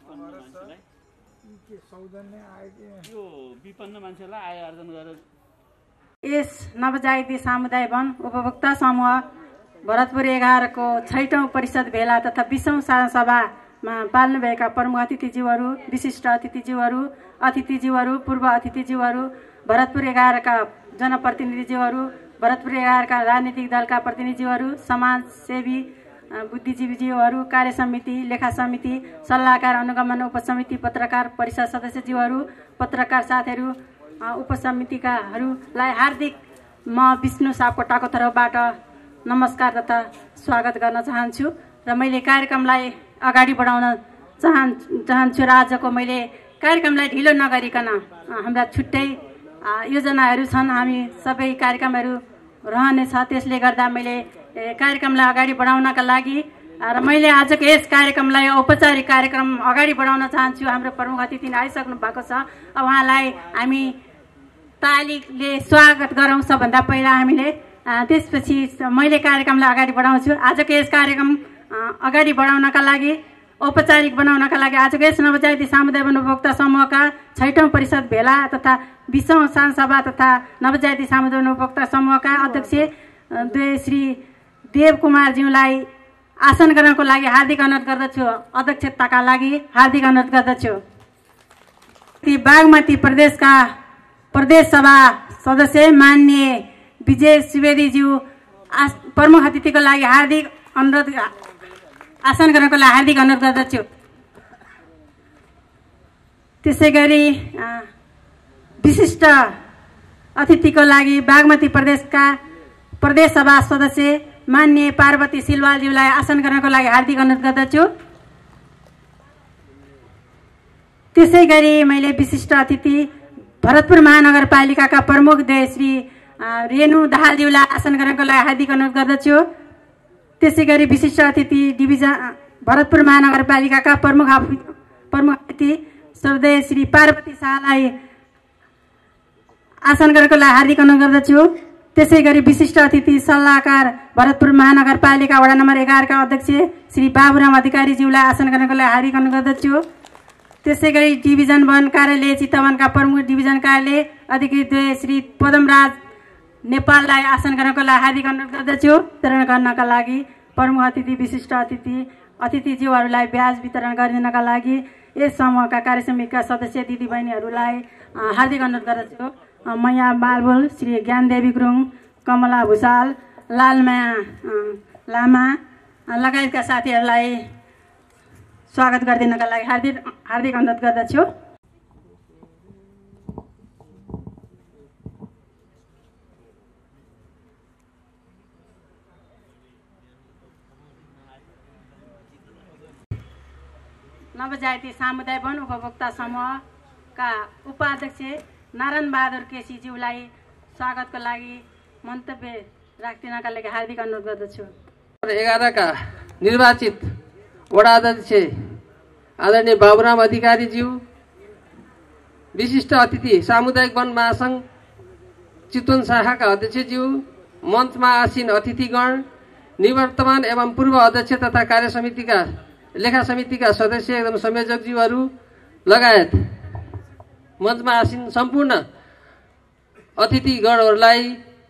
यो विपन्न मान्छेलाई आय आर्जन गरेर यस नवजागृति सामुदायिक वन उपभोक्ता समूह भरतपुर 11 को 6औं परिषद भेला तथा 20औं सभामा पाल्नुभएका प्रमुख अतिथिज्यूहरू, विशिष्ट अतिथिज्यूहरू, पूर्व अतिथिज्यूहरू, भरतपुर 11 का जनप्रतिनिधिज्यूहरू, भरतपुर 11 का राजनीतिक दलका प्रतिनिधिज्यूहरू, समाजसेवी बुद्धिजीवीज्यूहरू, कार्य समिति, लेखा समिति, सल्लाहकार, अनुगमन उपसमिति, पत्रकार परिषद सदस्यज्यूहरू, पत्रकार साथीहरू, उपसमितिकाहरूलाई हार्दिक म विष्णु सापकोटाको तर्फबाट नमस्कार तथा स्वागत गर्न चाहन्छु र मैले कार्यक्रमलाई अगाडि बढाउन चाहन्छु र आजको मैले कार्यक्रमलाई ढिलो नगरिकन हाम्रा छुट्टै योजनाहरू छन्, हामी सबै कार्यक्रमहरू रहनेछ, त्यसले गर्दा मैले कार्यक्रमलाई अगाडि बढाउनका लागि र मैले आजको यस कार्यक्रमलाई औपचारिक कार्यक्रम अगाडि बढाउन चाहन्छु। हाम्रो प्रमुख अतिथि आइसक्नु भएको छ, उहाँलाई हामी तालीले स्वागत गरौँ। सबभन्दा पहिला हामीले त्यसपछि मैले कार्यक्रमलाई अगाडि बढाउँछु। आजको यस कार्यक्रम अगाडि बढाउनका लागि, औपचारिक बनाउनका लागि आजको यस नवजागृति सामुदायिक वन उपभोक्ता समूहका 6औं परिषद भेला तथा 20औं सानसभा तथा नवजागृति सामुदायिक वन उपभोक्ता समूहका अध्यक्ष श्री देव कुमारज्यूलाई आसन गर्नको लागि हार्दिक अनुरोध गर्दछु। अध्यक्षताका लागि हार्दिक अनुरोध गर्दछु। बागमती प्रदेशका प्रदेश सभा सदस्य माननीय विजय सुवेदीज्यू प्रमुख अतिथिको लागि हार्दिक अनुरोध आसन गर्नको लागि हार्दिक अनुरोध गर्दछु। त्यसै गरी विशिष्ट अतिथिको लागि बागमती प्रदेशका प्रदेश सभा सदस्य माननीय पार्वती सिलवालज्यूलाई आसन गर्नको लागि हार्दिक अनुरोध गर्दछु। त्यसै गरी मैले विशिष्ट अतिथि भरतपुर महानगरपालिकाका प्रमुख श्री रेणु दाहालज्यूलाई आसन गर्नको लागि हार्दिक अनुरोध गर्दछु। त्यसै गरी विशिष्ट अतिथि डिभिजन भरतपुर महानगरपालिकाका प्रमुख अतिथि श्रद्धेय श्री पार्वती शाहलाई आसन गर्नको लागि हार्दिक अनुरोध गर्दछु। त्यसै गरी विशिष्ट अतिथि सल्लाहकार भरतपुर महानगरपालिका वडा नम्बर 11 का अध्यक्ष श्री बाबुराम अधिकारीज्यूलाई आसन गर्नको लागि हार्दिक अनुरोध गर्दछु। त्यसै गरी डिभिजन वन कार्यालय चितवनका प्रमुख डिभिजन कार्यालय अधिकृत श्री पदमराज नेपाललाई आसन गर्नको लागि हार्दिक अनुरोध गर्दछु। वितरण गर्नका लागि प्रमुख अतिथि विशिष्ट अतिथिज्यूहरूलाई ब्याज वितरण गरिदिनका लागि यस समूहका कार्यसमितिका सदस्य दिदीबहिनीहरूलाई हार्दिक अनुरोध गर्दछु। मैया बालबुल, श्री ज्ञानदेवी गुरुङ, कमला भूषाल, लालमाया लामा लगायतका साथीहरूलाई स्वागत गरिदिनका लागि हार्दिक अनुरोध गर्दछु। नवजागृति सामुदायिक वन उपभोक्ता समूहका उपाध्यक्ष नारायण बहादुर केसीज्यूलाई स्वागतको लागि मन्तव्य राखिदिनका लागि हार्दिक अनुरोध गर्दछु। 11 का निर्वाचित वडा अध्यक्ष आदरणीय बाबुराम अधिकारीज्यू, विशिष्ट अतिथि सामुदायिक वन महासंघ चितवन शाखाका अध्यक्षज्यू, मञ्चमा आसीन अतिथिगण, निवर्तमान एवं पूर्व अध्यक्ष तथा कार्य समितिका लेखा समितिका सदस्य एवं संयोजकज्यूहरू लगायत मञ्चमा आसीन सम्पूर्ण अतिथिगणहरूलाई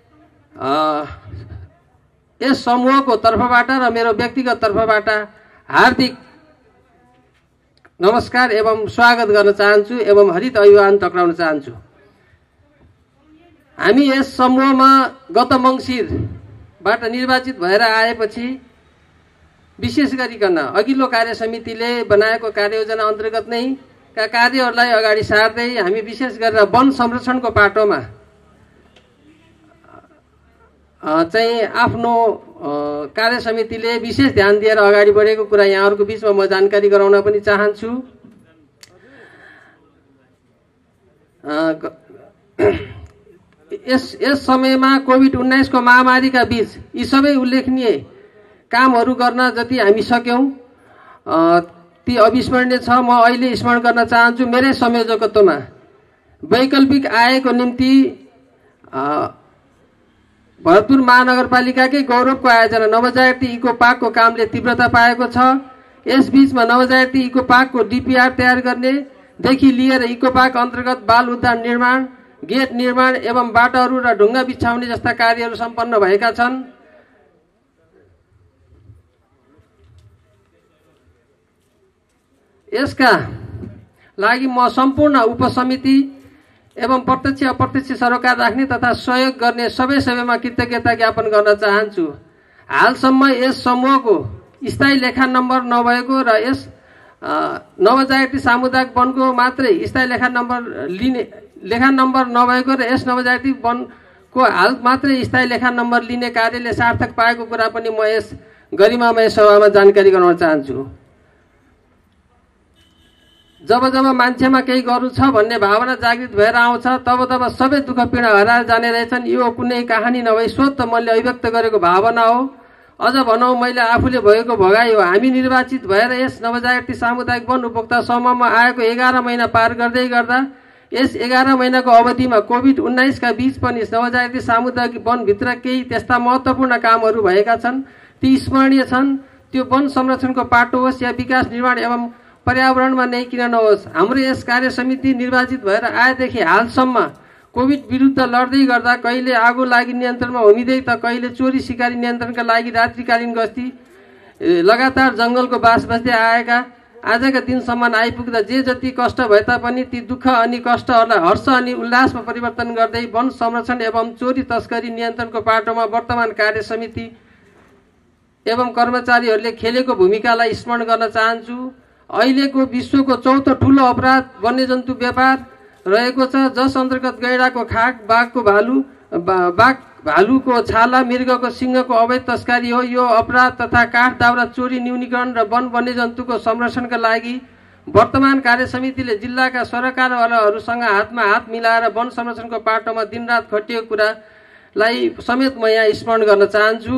यस समूहको तर्फबाट र मेरो व्यक्तिगत तर्फबाट हार्दिक नमस्कार एवं स्वागत गर्न चाहन्छु एवं हरित अभिवादन टक्राउन चाहन्छु। हामी यस समूहमा गत मङ्सिरबाट निर्वाचित भएर आएपछि विशेष गरिकन अघिल्लो कार्य समितिले बनाएको कार्ययोजना अन्तर्गत नै का कार्यहरूलाई अगाडि सार्दै हामी विशेष गरेर वन संरक्षणको पाटोमा चाहिँ आफ्नो कार्य समितिले विशेष ध्यान दिएर अगाडि बढेको कुरा यहाँहरूको बीचमा म जानकारी गराउन पनि चाहन्छु। यस समयमा कोभिड-19 को महामारीका बीच यी सबै उल्लेखनीय कामहरू गर्न जति हामी सक्यौं ती अविस्मरणीय छ। म अहिले स्मरण गर्न चाहन्छु मेरै संयोजकत्वमा वैकल्पिक आयको निम्ति भरतपुर महानगरपालिकाकै गौरवको आयोजना नवजागृति इको पार्कको कामले तीव्रता पाएको छ। यस बीचमा नवजायती इको पार्कको डीपीआर तयार गर्नेदेखि लिएर इको पार्क अन्तर्गत बाल उद्यान निर्माण, गेट निर्माण एवं बाटोहरू र ढुङ्गा बिछाउने जस्ता कार्यहरू सम्पन्न भएका छन्। यसका लागि म सम्पूर्ण उपसमिति एवं प्रत्यक्ष अप्रत्यक्ष सरोकार राख्ने तथा सहयोग गर्ने सबैमा कृतज्ञता ज्ञापन गर्न चाहन्छु। हालसम्म यस समूहको स्थायी लेखा नम्बर नभएको र यस नवजायती सामुदायिक वनको मात्रै स्थायी लेखा नम्बर नभएको र यस नवजायती वनको हाल मात्रै स्थायी लेखा नम्बर लिने कार्यले सार्थक पाएको कुरा पनि म यस गरिमामय सभामा जानकारी गराउन चाहन्छु। जब जब मान्छेमा केही गर्नु छ भन्ने भावना जागृत भएर आउँछ तब सबै दुःख पीडा हराएर जाने रहेछन्। यो कुनै कहानी नभई स्वतः मनले अभिव्यक्त गरेको भावना हो। अझ भनौँ मैले आफूले भएको भगाई हो। हामी निर्वाचित भएर यस नवजायती सामुदायिक वन उपभोक्ता समूहमा आएको 11 महिना पार गर्दै गर्दा यस 11 महिनाको अवधिमा कोभिड-19 का बीच पनि नवजायती सामुदायिक वनभित्र केही त्यस्ता महत्त्वपूर्ण कामहरू भएका छन्। ती स्मरणीय छन्। त्यो वन संरक्षणको पाटो होस् या विकास निर्माण एवं पर्यावरणमा नै किन नहोस्, हाम्रो यस कार्य समिति निर्वाचित भएर आएदेखि हालसम्म कोभिड विरुद्ध लड्दै गर्दा कहिले आगो लागि नियन्त्रणमा होमिँदै त कहिले चोरी सिकारी नियन्त्रणका लागि रात्रिकालीन गस्ती लगातार जंगलको बास बस्दै आएका आजका दिनसम्म आइपुग्दा जे जति कष्ट भए तापनि ती दुःख अनि कष्टहरूलाई हर्ष अनि उल्लासमा परिवर्तन गर्दै वन संरक्षण एवं चोरी तस्करी नियन्त्रणको पाटोमा वर्तमान कार्य समिति एवं कर्मचारीहरूले खेलेको भूमिकालाई स्मरण गर्न चाहन्छु। अहिलेको विश्वको चौथो ठूलो अपराध वन्यजन्तु व्यापार रहेको छ, जस अन्तर्गत गैंडाको खाक, बाघ भालुको छाला, मृगको सिंहको अवैध तस्करी हो। यो अपराध तथा काठ दाउरा चोरी न्यूनीकरण र वन वन्यजन्तुको संरक्षणका लागि वर्तमान कार्य समितिले जिल्लाका सरकारवालाहरूसँग हातमा हात मिलाएर वन संरक्षणको पाटोमा दिनरात खटिएको कुरालाई समेत म यहाँ स्मरण गर्न चाहन्छु।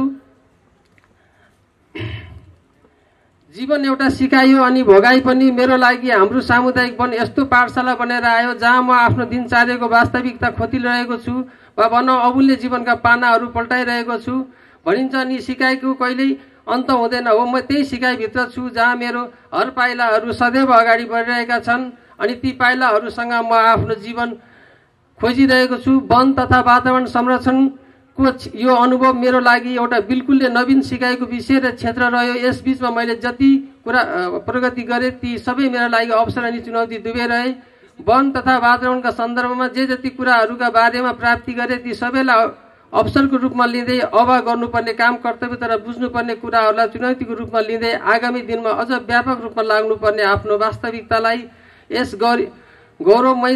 जीवन एउटा सिकाइ हो अनि भोगाई पनि। मेरो लागि हाम्रो सामुदायिक वन यस्तो पाठशाला बनेर आयो जहाँ म आफ्नो दिनचर्याको वास्तविकता खोतिरहेको छु वा भनौँ अमूल्य जीवनका पानाहरू पल्टाइरहेको छु भनिन्छ नि। सिकाइको कहिल्यै अन्त हुँदैन हो। म त्यही सिकाइभित्र छु जहाँ मेरो हर पाइलाहरू सदैव अगाडि बढिरहेका छन् अनि ती पाइलाहरूसँग म आफ्नो जीवन खोजिरहेको छु। वन तथा वातावरण संरक्षणको यो अनुभव मेरो लागि एउटा बिल्कुलै नवीन सिकाइको विषय र क्षेत्र रह्यो। यस बीचमा मैले जति कुरा प्रगति गरेँ ती सबै मेरो लागि अवसर अनि चुनौती दुवै रहे। वन तथा वातावरणका सन्दर्भमा जे जति कुराहरूका बारेमा प्राप्ति गरेँ ती सबैलाई अवसरको रूपमा लिँदै अब गर्नुपर्ने काम कर्तव्य तर बुझ्नुपर्ने कुराहरूलाई चुनौतीको रूपमा लिँदै आगामी दिनमा अझ व्यापक रूपमा लाग्नुपर्ने आफ्नो वास्तविकतालाई यस गौरवमय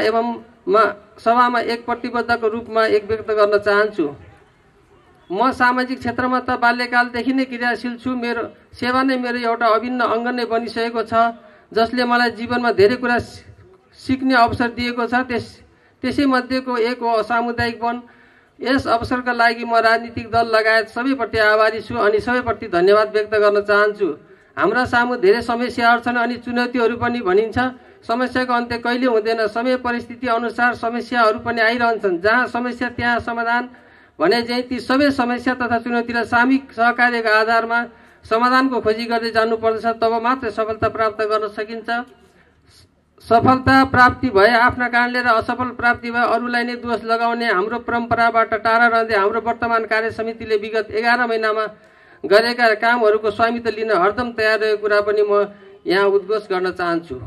सभामा एक प्रतिबद्धको रूपमा व्यक्त गर्न चाहन्छु। म सामाजिक क्षेत्रमा त बाल्यकालदेखि नै क्रियाशील छु। मेरो सेवा नै मेरो एउटा अभिन्न अङ्ग नै बनिसकेको छ जसले मलाई जीवनमा धेरै कुरा सिक्ने अवसर दिएको छ। त्यसै मध्येको एक हो सामुदायिक वन। यस अवसरका लागि म राजनीतिक दल लगायत सबैप्रति आभारी छु अनि सबैप्रति धन्यवाद व्यक्त गर्न चाहन्छु। हाम्रा सामु धेरै समस्याहरू छन् अनि चुनौतीहरू पनि भनिन्छ। समस्याको अन्त्य कहिले हुँदैन। समय परिस्थिति अनुसार समस्याहरू पनि आइरहन्छन्। जहाँ समस्या त्यहाँ समाधान भने चाहिँ ती सबै समस्या तथा चुनौतीलाई सामूहिक सहकार्यको आधारमा समाधानको खोजी गर्दै जानुपर्दछ। तब मात्र सफलता प्राप्त गर्न सकिन्छ। सफलता प्राप्ति भए आफ्ना कारणले र असफल प्राप्ति भए अरूलाई नै दोष लगाउने हाम्रो परम्पराबाट टाढा रहँदै हाम्रो वर्तमान कार्य समितिले विगत 11 महिनामा गरेका कामहरूको स्वामित्व लिन हरदम तयार रहेको कुरा पनि म यहाँ उद्घोष गर्न चाहन्छु।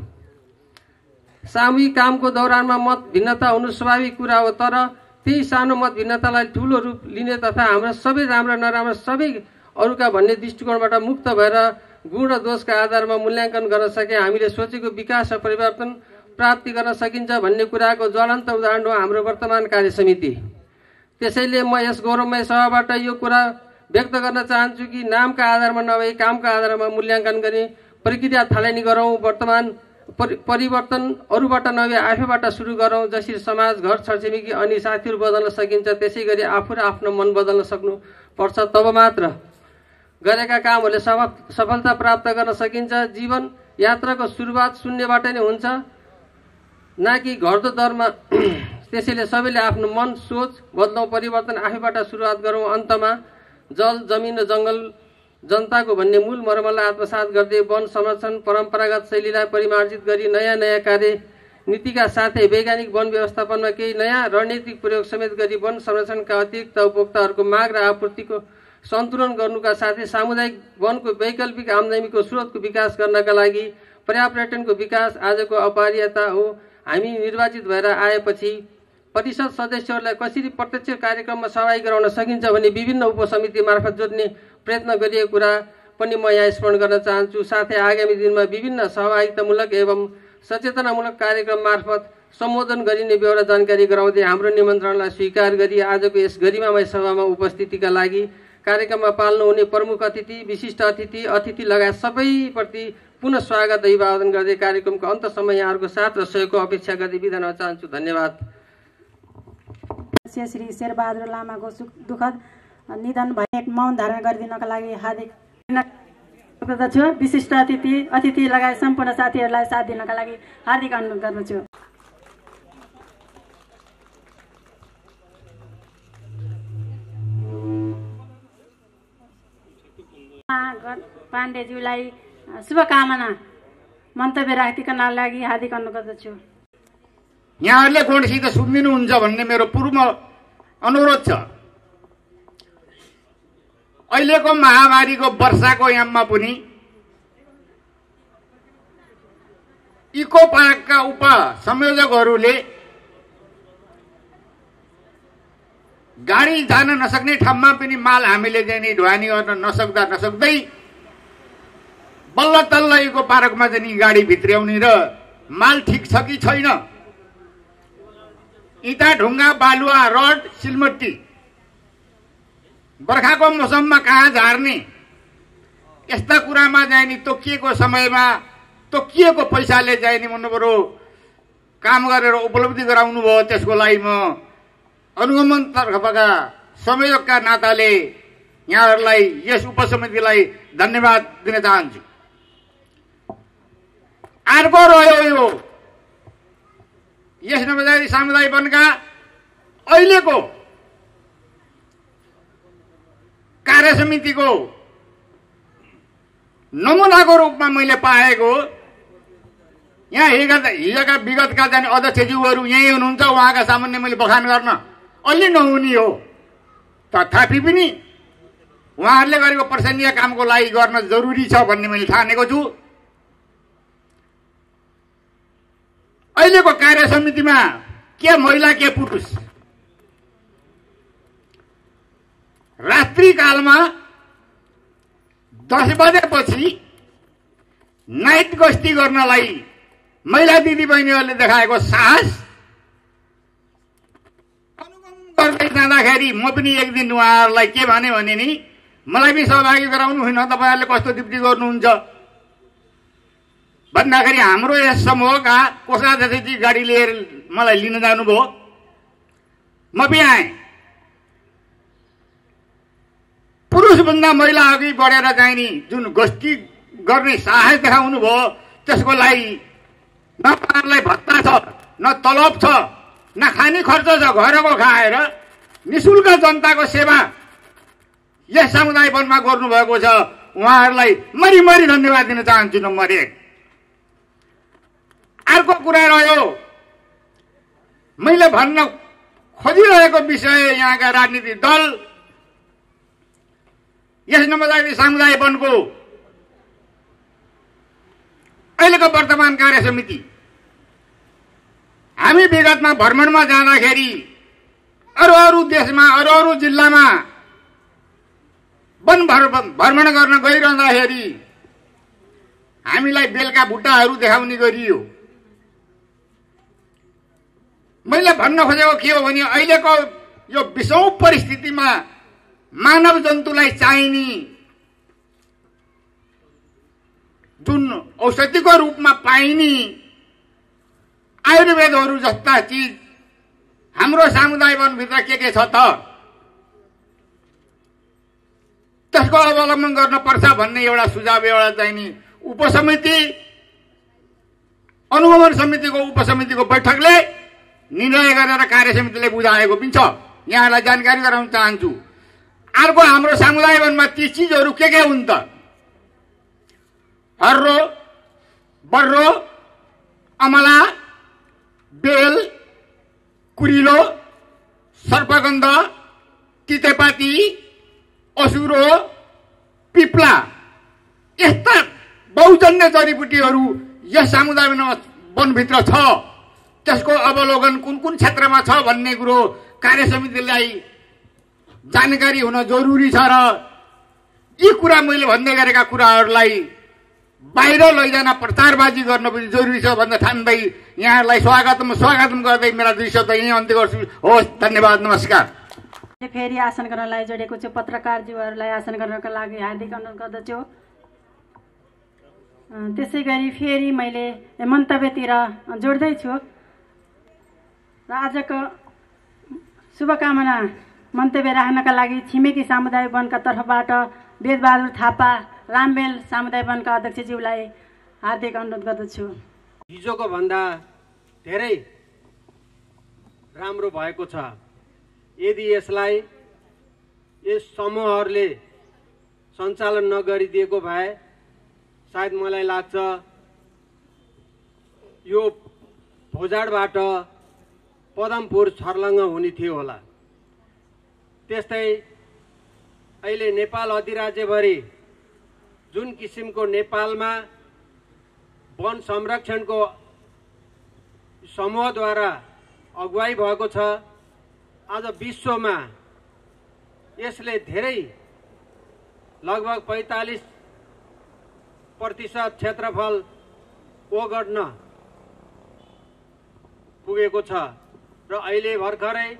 सामूहिक कामको दौरानमा मत भिन्नता हुनु स्वाभाविक कुरा हो, तर त्यही सानो मत भिन्नतालाई ठूलो रूप लिने तथा हाम्रा सबै राम्रा नराम्रा सबै अरूका भन्ने दृष्टिकोणबाट मुक्त भएर गुण र दोषका आधारमा मूल्याङ्कन गर्न सके हामीले सोचेको विकास र परिवर्तन प्राप्ति गर्न सकिन्छ भन्ने कुराको ज्वलन्त उदाहरण हो हाम्रो वर्तमान कार्य समिति। त्यसैले म यस गौरवमय सभाबाट यो कुरा व्यक्त गर्न चाहन्छु कि नामका आधारमा नभई कामका आधारमा मूल्याङ्कन गर्ने प्रक्रिया थालनी गरौँ। वर्तमान परिवर्तन अरूबाट नभए आफैबाट सुरु गरौँ। जसरी समाज, घर, छरछिमेकी अनि साथीहरू बदल्न सकिन्छ त्यसै गरी आफू र आफ्नो मन बदल्न सक्नु पर्छ। तब मात्र गरेका कामहरूले सफलता प्राप्त गर्न सकिन्छ। जीवन यात्राको सुरुवात शून्यबाट नै हुन्छ, न कि घट्दो दरमा। त्यसैले सबैले आफ्नो मन, सोच बदलौँ, परिवर्तन आफैबाट सुरुवात गरौँ। अन्तमा जल, जमिन र जङ्गल जनताको भन्ने मूल मर्मलाई आत्मसात गर्दै वन संरक्षण परम्परागत शैलीलाई परिमार्जित गरी नयाँ नयाँ कार्यनीतिका साथै वैज्ञानिक वन व्यवस्थापनमा केही नयाँ रणनीतिक प्रयोग समेत गरी वन संरक्षणका अतिरिक्त उपभोक्ताहरूको माग र आपूर्तिको सन्तुलन गर्नुका साथै सामुदायिक वनको वैकल्पिक आमदानीको स्रोतको विकास गर्नका लागि पर्यापर्यटनको विकास आजको अपरिहार्यता हो। हामी निर्वाचित भएर आएपछि परिषद सदस्यहरूलाई कसरी प्रत्यक्ष कार्यक्रममा सहभागी गराउन सकिन्छ भन्ने विभिन्न उपसमिति मार्फत जोड्ने प्रयत्न गरिएको कुरा पनि म यहाँ स्मरण गर्न चाहन्छु। साथै आगामी दिनमा विभिन्न सहभागितामूलक एवं सचेतनामूलक कार्यक्रम मार्फत सम्बोधन गरिने बेहोरा जानकारी गराउँदै हाम्रो निमन्त्रणलाई स्वीकार गरी आजको यस गरिमामय सभामा उपस्थितिका लागि कार्यक्रममा पाल्नुहुने प्रमुख अतिथि, विशिष्ट अतिथि लगायत सबैप्रति पुनः स्वागत अभिवादन गर्दै कार्यक्रमको अन्तसम्म यहाँहरूको साथ र सहयोगको अपेक्षा गर्दै बिदा हुन चाहन्छु। धन्यवाद। श्री शेरबहादुर लामाको दुःखद निधन भए मौन धारण गरिदिनका लागि हार्दिक गर्दछु। विशिष्ट अतिथि लगायत सम्पूर्ण साथीहरूलाई साथ दिनका लागि हार्दिक अनुरोध गर्दछु। पाण्डेज्यूलाई शुभकामना मन्तव्य राखिदिनका लागि हार्दिक अनुरोध गर्दछु। यहाँहरूले गोठसित सुनिदिनुहुन्छ भन्ने मेरो पूर्व अनुरोध छ। अहिलेको महामारीको वर्षाको याममा पनि इको पार्कका उपसंयोजकहरूले गाडी जान नसक्ने ठाउँमा पनि माल हामीले चाहिँ नि ढुवानी गर्न नसक्दै बल्ल तल्ल इको पार्कमा चाहिँ नि गाडी भित्र्याउने र माल ठिक छ कि छैन, इँटा ढुङ्गा बालुवा रड सिलमट्टी बर्खाको मौसममा कहाँ झार्ने, यस्ता कुरामा चाहिँ नि तोकिएको समयमा तोकिएको पैसाले चाहिँ नि भन्नुपऱ्यो काम गरेर उपलब्धि गराउनु भयो। त्यसको लागि म अनुगमन तर्फका संयोजकका नाताले यहाँहरूलाई यस उपसमितिलाई धन्यवाद दिन चाहन्छु। अर्को रह्यो यो यस नवजाति सामुदायिक वनका अहिलेको कार्य समितिको नमुनाको रूपमा मैले पाएको यहाँ हिजोका विगतका जाने अध्यक्षज्यूहरू यही हुनुहुन्छ। उहाँका सामान्य मैले बखान गर्न अलि नहुने हो, तथापि पनि उहाँहरूले गरेको प्रशंसनीय कामको लागि गर्न जरुरी छ भन्ने मैले ठानेको छु। अहिलेको कार्य समितिमा के महिला के पुरुष रात्रिकालमा 10 बजेपछि नाइट गस्ती गर्नलाई महिला दिदीबहिनीहरूले देखाएको साहस अनुगमन गर्दै जाँदाखेरि म पनि एक दिन उहाँहरूलाई के भने नि मलाई पनि सहभागी गराउनु होइन, तपाईँहरूले कस्तो ड्युटी गर्नुहुन्छ भन्दाखेरि हाम्रो यस समूहका कोषाध्यक्षजी गाडी लिएर मलाई लिन जानुभयो। म पनि आएँ। पुरुषभन्दा महिला अघि बढेर चाहिँ नि जुन गस्ती गर्ने साहस देखाउनु भयो, त्यसको लागि न उहाँहरूलाई भत्ता छ, न तलब छ, न खाने खर्च छ, घरको खाएर निशुल्क जनताको सेवा यस समुदाय वनमा गर्नुभएको छ। उहाँहरूलाई मरी धन्यवाद दिन चाहन्छु। नम्बर 1। अर्को कुरा रह्यो मैले भन्न खोजिरहेको विषय, यहाँका राजनीतिक दल यस नवजाति सामुदायिक वनको अहिलेको वर्तमान कार्य समिति हामी विगतमा भ्रमणमा जाँदाखेरि अरू देशमा अरू जिल्लामा वन भ्रमण गर्न गइरहँदाखेरि हामीलाई बेलका बुट्टाहरू देखाउने गरियो। मैले भन्न खोजेको के हो भने अहिलेको यो विषम परिस्थितिमा मानव जन्तुलाई चाहिने जुन औषधिको रूपमा पाइने आयुर्वेदहरू जस्ता चिज हाम्रो समुदाय वनभित्र के छ त त्यसको अवलम्बन गर्न पर्छ भन्ने एउटा सुझाव एउटा चाहिने उपसमिति अनुगमन समितिको उपसमितिको बैठकले निर्णय गरेर कार्य समितिले बुझाएको पनि छ। यहाँलाई जानकारी गराउन चाहन्छु। अर्को हाम्रो समुदाय वनमा ती चिजहरू के हुन् त? हर्रो, बर्रो, अमला, बेल, कुरिलो, सर्पगन्ध, तितेपाती, असुरो, पिप्ला यस्ता बहुजन्य जडीबुटीहरू यस समुदाय वनभित्र छ। त्यसको अवलोकन कुन कुन क्षेत्रमा छ भन्ने कुरो कार्य समितिलाई जानकारी हुन जरुरी छ र यी कुरा मैले भन्दै गरेका कुराहरूलाई बाहिर लैजान प्रचारबाजी गर्न पनि जरुरी छ भन्ने ठान्दै यहाँहरूलाई स्वागतम गर्दै मेरा 2 शब्द यहीँ अन्त्य गर्छु। होस्, धन्यवाद, नमस्कार। फेरि आसन गर्नलाई जोडेको छु। पत्रकारज्यूहरूलाई आसन गर्नका लागि हार्दिक अनुरोध गर्दछु। त्यसै गरी फेरि मैले मन्तव्यतिर जोड्दैछु र आजको शुभकामना मन्तव्य राख्नका लागि छिमेकी सामुदायिक वनका तर्फबाट वेदबहादुर थापा, रामबेल सामुदायिक वनका अध्यक्षज्यूलाई हार्दिक अनुरोध गर्दछु। हिजोको भन्दा धेरै राम्रो भएको छ। यदि यसलाई यस समूहहरूले सञ्चालन नगरिदिएको भए सायद मलाई लाग्छ यो भोजाडबाट पदमपुर छर्लङ्ग हुने थियो होला। त्यस्तै अहिले नेपाल अधिराज्यभरि जुन किसिमको नेपालमा वन संरक्षणको समूहद्वारा अगुवाई भएको छ, आज विश्वमा यसले धेरै लगभग 45% क्षेत्रफल ओगट्न पुगेको छ र अहिले भर्खरै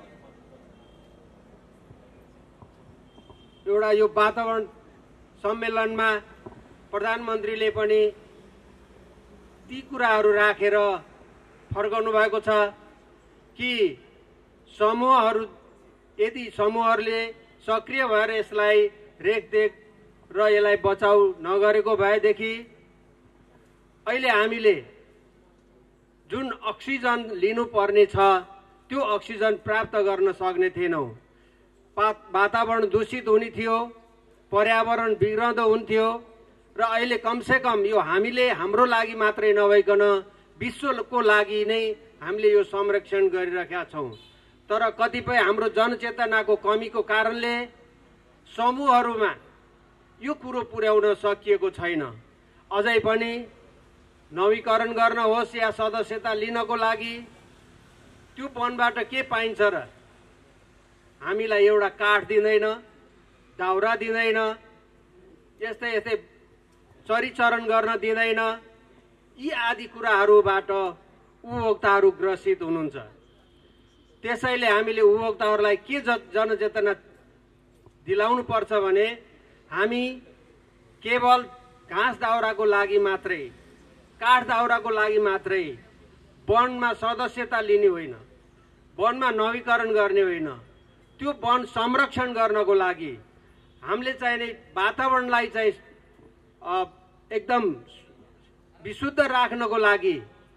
एउटा यो वातावरण सम्मेलनमा प्रधानमन्त्रीले पनि ती कुराहरू राखेर फर्काउनु भएको छ कि समूहहरू यदि समूहहरूले सक्रिय भएर यसलाई रेखदेख र यसलाई बचाउ नगरेको भएदेखि अहिले हामीले जुन अक्सिजन लिनुपर्ने छ त्यो अक्सिजन प्राप्त गर्न सक्ने थिएनौँ। वातावरण दूषित हुने थियो, पर्यावरण बिग्रँदो हुन्थ्यो र अहिले कमसेकम यो हामीले हाम्रो लागि मात्रै नभइकन विश्वको लागि नै हामीले यो संरक्षण गरिरहेका छौँ। तर कतिपय हाम्रो जनचेतनाको कमीको कारणले समूहहरूमा यो कुरो पुर्याउन सकिएको छैन। अझै पनि नवीकरण गर्न होस् या सदस्यता लिनको लागि त्यो वनबाट के पाइन्छ र? हामीलाई एउटा काठ दिँदैन, दाउरा दिँदैन, यस्तै यस्तै चरीचरण गर्न दिँदैन। यी आदि कुराहरूबाट उपभोक्ताहरू ग्रसित हुनुहुन्छ। त्यसैले हामीले उपभोक्ताहरूलाई के जनचेतना दिलाउनु पर्छ भने हामी केवल घाँस दाउराको लागि मात्रै, काठ दाउराको लागि मात्रै वनमा सदस्यता लिने होइन, वनमा नवीकरण गर्ने होइन, त्यो वन संरक्षण गर्नको लागि हामीले चाहिने वातावरणलाई चाहिँ एकदम विशुद्ध राख्नको लागि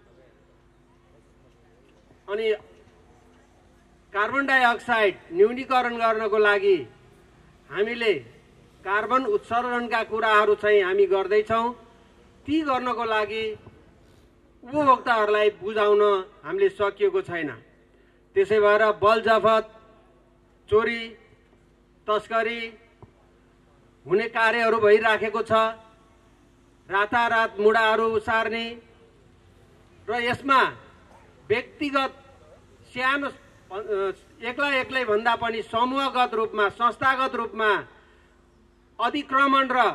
अनि कार्बन डाइअक्साइड न्यूनीकरण गर्नको लागि हामीले कार्बन उत्सर्जनका कुराहरू चाहिँ हामी गर्दैछौँ। ती गर्नको लागि उपभोक्ताहरूलाई बुझाउन हामीले सकिएको छैन। त्यसै भएर बलजफत, चोरी, तस्करी हुने कार्यहरू भइराखेको छ। रातारात मुढाहरू सार्ने र यसमा व्यक्तिगत सानो एक्लै भन्दा पनि समूहगत रूपमा, संस्थागत रूपमा अतिक्रमण र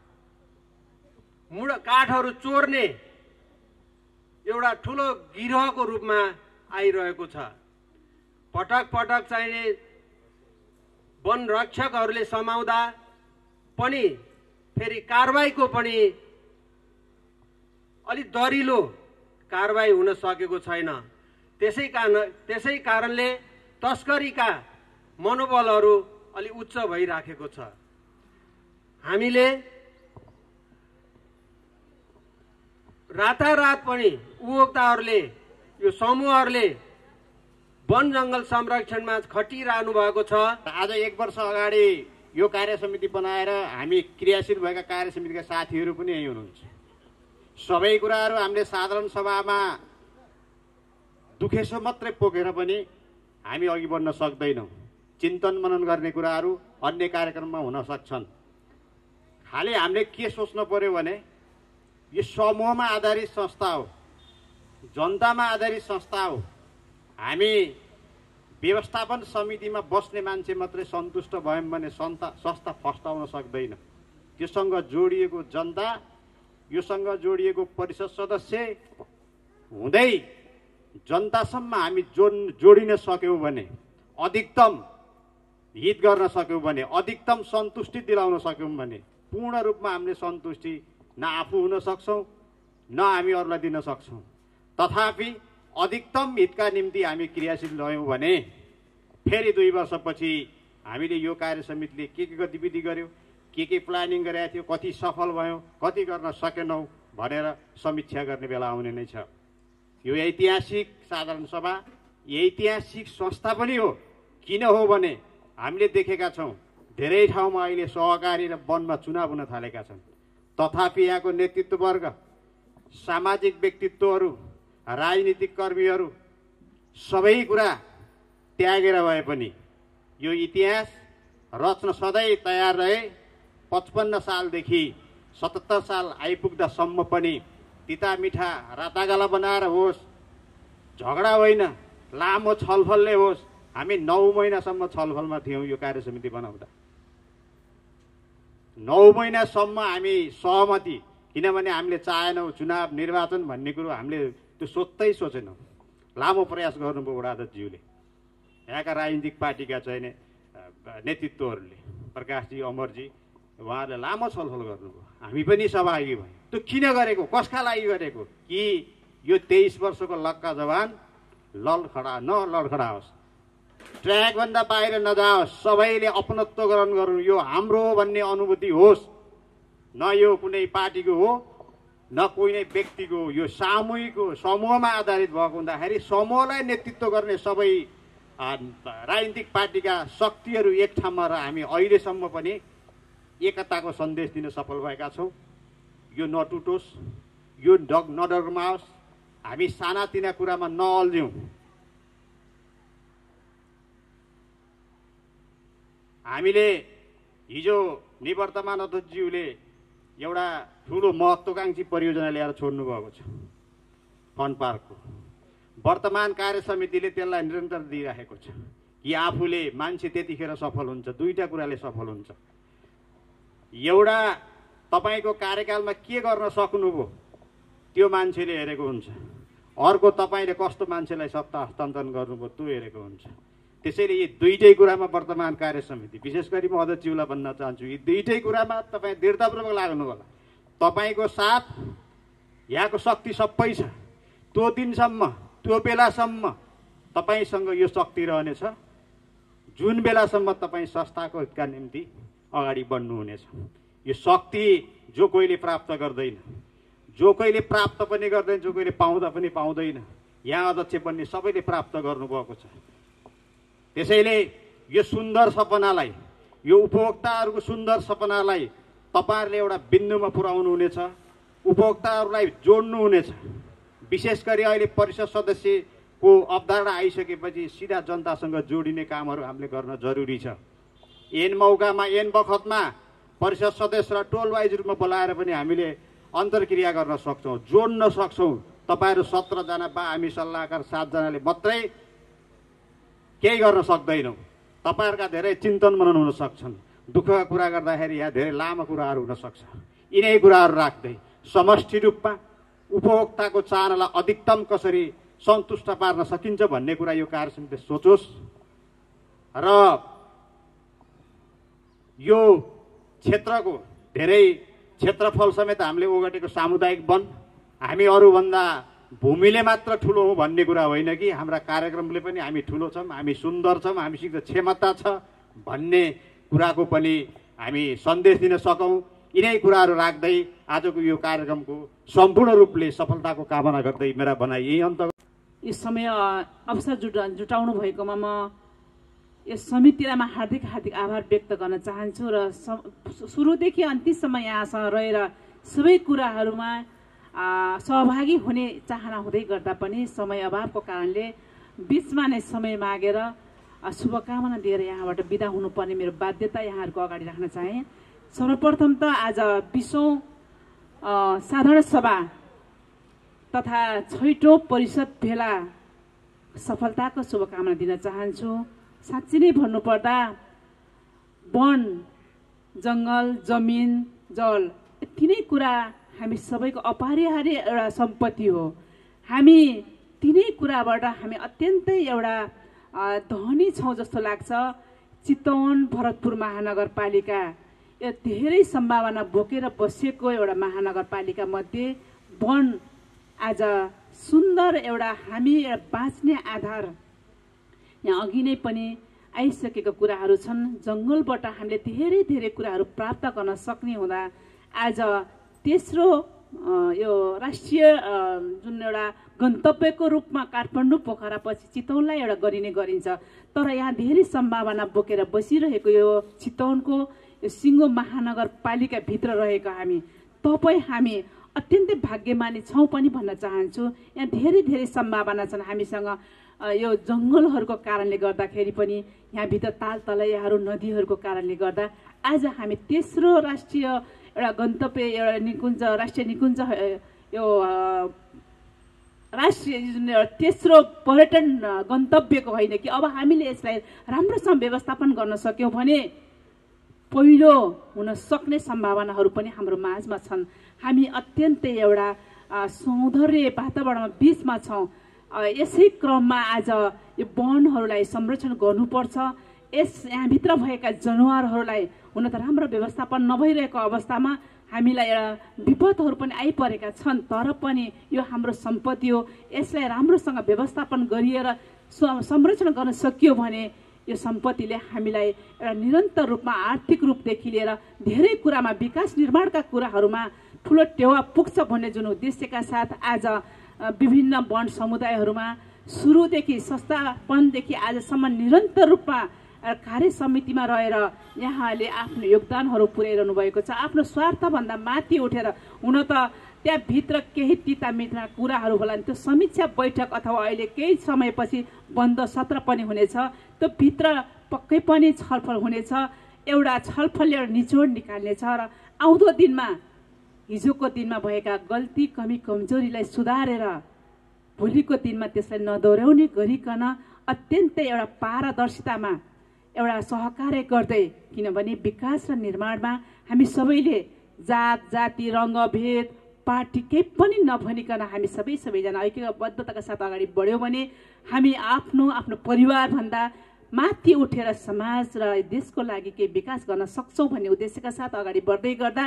काठहरू चोर्ने एउटा ठुलो गिरोहको रूपमा आइरहेको छ। पटक पटक चाहिने वन रक्षकहरूले समाउँदा पनि फेरि कारबाहीको पनि अलि दरिलो कारबाही हुन सकेको छैन। त्यसै कारणले तस्करीका मनोबलहरू अलि उच्च भइराखेको छ। हामीले रातारात पनि उपभोक्ताहरूले, यो समूहहरूले वन जङ्गल संरक्षणमा खटिरहनु भएको छ। आज 1 वर्ष अगाडि यो कार्य समिति बनाएर हामी क्रियाशील भएका कार्य समितिका साथीहरू पनि यही हुनुहुन्छ। सबै कुराहरू हामीले साधारण सभामा दुखेसो मात्रै पोखेर पनि हामी अघि बढ्न सक्दैनौँ। चिन्तन मनन गर्ने कुराहरू अन्य कार्यक्रममा हुन सक्छन्। खालि हामीले के सोच्नु पर्यो भने यो समूहमा आधारित संस्था हो, जनतामा आधारित संस्था हो। हामी व्यवस्थापन समितिमा बस्ने मान्छे मात्रै सन्तुष्ट भयौँ भने संस्था फस्टाउन सक्दैन। त्योसँग जोडिएको जनता, योसँग जोडिएको परिषद सदस्य हुँदै जनतासम्म हामी जोडिन सक्यौँ भने, अधिकतम हित गर्न सक्यौँ भने, अधिकतम सन्तुष्टि दिलाउन सक्यौँ भने पूर्ण रूपमा हामीले सन्तुष्टि न आफू हुन सक्छौँ न हामी अरूलाई दिन सक्छौँ। तथापि अधिकतम हितका निम्ति हामी क्रियाशील रह्यौँ भने फेरि 2 वर्षपछि हामीले यो कार्य समितिले के गतिविधि गर्यो, के प्लानिङ गरेका थियो, कति सफल भयौँ, कति गर्न सकेनौँ भनेर समीक्षा गर्ने बेला आउने नै छ। यो ऐतिहासिक साधारण सभा ऐतिहासिक संस्था पनि हो। किन हो भने हामीले देखेका छौँ धेरै ठाउँमा अहिले सहकारी र वनमा चुनाव हुन थालेका छन्। तथापि यहाँको नेतृत्ववर्ग, सामाजिक व्यक्तित्वहरू, राजनीतिक कर्मीहरू सबै कुरा त्यागेर भए पनि यो इतिहास रच्न सधैँ तयार रहे। 55 सालदेखि 77 साल आइपुग्दासम्म पनि तिता मिठा रातागाला बनाएर होस्, झगडा होइन, लामो छलफलले होस्, हामी 9 महिनासम्म छलफलमा थियौँ। यो कार्य समिति बनाउँदा 9 महिनासम्म हामी सहमति, किनभने हामीले चाहेनौँ चुनाव निर्वाचन भन्ने कुरो हामीले त्यो सोचेनौँ। लामो प्रयास गर्नुभयो वडाध्यक्षज्यूले, यहाँका राजनीतिक पार्टीका चाहिने नेतृत्वहरूले, प्रकाशजी, अमरजी, उहाँहरूले लामो छलफल गर्नुभयो। हामी पनि सहभागी भयौँ। त्यो किन गरेको, कसका लागि गरेको कि यो 23 वर्षको लक्का जवान लडखडा होस्, ट्र्याकभन्दा बाहिर नजाओस्, सबैले अपनत्व ग्रहण गरून्, यो हाम्रो भन्ने अनुभूति होस्। न यो कुनै पार्टीको हो न कुनै व्यक्तिको हो, यो सामूहिक हो, समूहमा आधारित भएको हुँदाखेरि समूहलाई नेतृत्व गर्ने सबै राजनीतिक पार्टीका शक्तिहरू एक ठाउँमा र हामी अहिलेसम्म पनि एकताको सन्देश दिन सफल भएका छौँ। यो नटुटोस्, यो नडगमाओस्, हामी सानातिना कुरामा नअल्झ्यौँ। हामीले हिजो निवर्तमान अध्यक्षज्यूले एउटा ठुलो महत्त्वकांक्षी परियोजना ल्याएर छोड्नु भएको छ फन पार्कको। वर्तमान कार्य समितिले त्यसलाई निरन्तर दिइराखेको छ कि आफूले मान्छे त्यतिखेर सफल हुन्छ, 2टा कुराले सफल हुन्छ। एउटा तपाईको कार्यकालमा के गर्न सक्नुभयो त्यो मान्छेले हेरेको हुन्छ, अर्को तपाईले कस्तो मान्छेलाई सत्ता हस्तान्तरण गर्नुभयो त्यो हेरेको हुन्छ। त्यसैले यी 2टै कुरामा वर्तमान कार्य समिति, विशेष गरी म अध्यक्षज्यूलाई भन्न चाहन्छु, यी 2टै कुरामा तपाईँ दृढतापूर्वक लाग्नु होला। तपाईँको साथ यहाँको शक्ति सबै छ। त्यो दिनसम्म, त्यो बेलासम्म तपाईँसँग यो शक्ति रहनेछ जुन बेलासम्म तपाईँ संस्थाको हितका निम्ति अगाडि बढ्नुहुनेछ। यो शक्ति जो कोहीले प्राप्त गर्दैन, जो कोहीले प्राप्त पनि गर्दैन, जो कोहीले पाउँदा पनि पाउँदैन, यहाँ अध्यक्ष बन्ने सबैले प्राप्त गर्नुभएको छ। त्यसैले यो सुन्दर सपनालाई, यो उपभोक्ताहरूको सुन्दर सपनालाई तपाईहरुले एउटा बिन्दुमा पुर्याउनु हुनेछ, उपभोक्ताहरूलाई जोड्नु हुनेछ। विशेष गरी अहिले परिषद सदस्यको अवधारणा आइसकेपछि सिधा जनतासँग जोडिने कामहरू हामीले गर्न जरुरी छ। एन मौकामा, एन बखतमा परिषद सदस्य र टोल वाइज रूपमा बोलाएर पनि हामीले अन्तर्क्रिया गर्न सक्छौँ, जोड्न सक्छौँ। तपाईहरु 17 जना बा हामी सल्लाहकार 7 जनाले मात्रै केही गर्न सक्दैनौँ। तपाईहरुका धेरै चिन्तन मनन हुन सक्छन्। दुःखका कुरा गर्दाखेरि यहाँ धेरै लामो कुराहरू हुन सक्छ। यिनै कुराहरू राख्दै समष्टि रूपमा उपभोक्ताको चाहनालाई अधिकतम कसरी सन्तुष्ट पार्न सकिन्छ भन्ने कुरा यो कार्य समितिले सोचोस् र यो क्षेत्रको धेरै क्षेत्रफल समेत हामीले ओगटेको सामुदायिक वन, हामी अरूभन्दा भूमिले मात्र ठुलो हो भन्ने कुरा होइन कि हाम्रा कार्यक्रमले पनि हामी ठुलो छौँ, हामी सुन्दर छौँ, हामीसित क्षमता छ भन्ने कुराको पनि हामी सन्देश दिन सकौँ। यिनै कुराहरू राख्दै आजको यो कार्यक्रमको सम्पूर्ण रूपले सफलताको कामना गर्दै मेरा भनाइ यही अन्त। यो समय अवसर जुटाउनु भएकोमा म यस समितिलाई म हार्दिक हार्दिक आभार व्यक्त गर्न चाहन्छु र सुरुदेखि अन्तिमसम्म यहाँसँग रहेर सबै कुराहरूमा सहभागी हुने चाहना हुँदै गर्दा पनि समय अभावको कारणले बिचमा नै समय मागेर शुभकामना दिएर यहाँबाट बिदा हुनुपर्ने मेरो बाध्यता यहाँहरूको अगाडि राख्न चाहे। सर्वप्रथम त आज 20औं साधारण सभा तथा 6औं परिषद भेला सफलताको शुभकामना दिन चाहन्छु। साँच्चै नै भन्नुपर्दा वन, जङ्गल, जमिन, जल यति नै कुरा हामी सबैको अपरिहार्य एउटा सम्पत्ति हो। हामी तिनै कुराबाट हामी अत्यन्तै एउटा धनी छौँ जस्तो लाग्छ। चितवन भरतपुर महानगरपालिका यो धेरै सम्भावना बोकेर बसेको एउटा महानगरपालिका मध्ये वन आज सुन्दर एउटा हामी बाँच्ने आधार यहाँ अघि नै पनि आइसकेको कुराहरू छन्। जङ्गलबाट हामीले धेरै धेरै कुराहरू प्राप्त गर्न सक्ने हुँदा आज तेस्रो यो राष्ट्रिय जुन एउटा गन्तव्यको रूपमा काठमाडौँ पोखरा पछि चितवनलाई एउटा गरिने गरिन्छ। तर यहाँ धेरै सम्भावना बोकेर बसिरहेको यो चितवनको यो सिङ्गो महानगरपालिकाभित्र रहेको हामी अत्यन्तै भाग्यमानी छौँ पनि भन्न चाहन्छु। यहाँ धेरै धेरै सम्भावना छन् हामीसँग। यो जङ्गलहरूको कारणले गर्दाखेरि पनि यहाँभित्र ताल तलैयाहरू नदीहरूको कारणले गर्दा आज हामी तेस्रो राष्ट्रिय एउटा गन्तव्य एउटा निकुञ्ज राष्ट्रिय निकुञ्ज यो राष्ट्रिय जुन तेस्रो पर्यटन गन्तव्यको होइन कि अब हामीले यसलाई राम्रोसँग व्यवस्थापन गर्न सक्यौँ भने पहिलो हुन सक्ने सम्भावनाहरू पनि हाम्रो माझमा छन्। हामी अत्यन्तै एउटा सौन्दर्य वातावरणमा बिचमा छौँ। यसै क्रममा आज यो वनहरूलाई संरक्षण गर्नुपर्छ। यहाँभित्र भएका जनावरहरूलाई हुन त राम्रो व्यवस्थापन नभइरहेको अवस्थामा हामीलाई एउटा विपदहरू पनि आइपरेका छन्। तर पनि यो हाम्रो सम्पत्ति हो। यसलाई राम्रोसँग व्यवस्थापन गरिएर संरक्षण गर्न सकियो भने यो सम्पत्तिले हामीलाई एउटा निरन्तर रूपमा आर्थिक रूपदेखि लिएर धेरै कुरामा विकास निर्माणका कुराहरूमा ठुलो टेवा पुग्छ भन्ने जुन उद्देश्यका साथ आज विभिन्न वन समुदायहरूमा सुरुदेखि संस्थापनदेखि आजसम्म निरन्तर रूपमा कार्य समितिमा रहेर यहाँले आफ्नो योगदानहरू पुर्याइरहनु भएको छ। आफ्नो स्वार्थभन्दा माथि उठेर हुन त त्यहाँभित्र केही तिता मिठा कुराहरू होला त्यो समीक्षा बैठक अथवा अहिले केही समयपछि बन्द सत्र पनि हुनेछ। त्यो भित्र पक्कै पनि छलफल हुनेछ। एउटा छलफलले एउटा निचोड निकाल्नेछ र आउँदो दिनमा हिजोको दिनमा भएका गल्ती कमी कमजोरीलाई सुधारेर भोलिको दिनमा त्यसलाई नदोहोऱ्याउने गरिकन अत्यन्तै एउटा पारदर्शितामा एउटा सहकार्य गर्दै, किनभने विकास र निर्माणमा हामी सबैले जात जाति रङ्ग भेद पार्टी केही पनि नभनिकन हामी सबैजना ऐक्यबद्धताका साथ अगाडि बढ्यौँ भने हामी आफ्नो परिवारभन्दा माथि उठेर समाज र देशको लागि केही विकास गर्न सक्छौँ भन्ने उद्देश्यका साथ अगाडि बढ्दै गर्दा